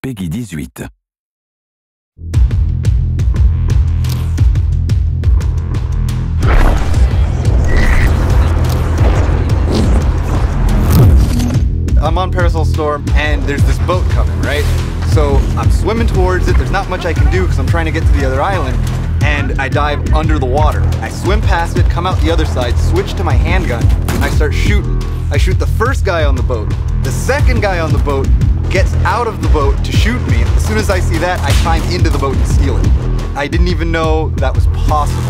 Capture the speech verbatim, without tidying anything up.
Peggy dix-huit. I'm on Parasol Storm and there's this boat coming, right? So I'm swimming towards it. There's not much I can do because I'm trying to get to the other island, and I dive under the water. I swim past it, come out the other side, switch to my handgun, and I start shooting. I shoot the first guy on the boat. The second guy on the boat gets out of the boat to shoot me. As soon as I see that, I climb into the boat and steal it. I didn't even know that was possible.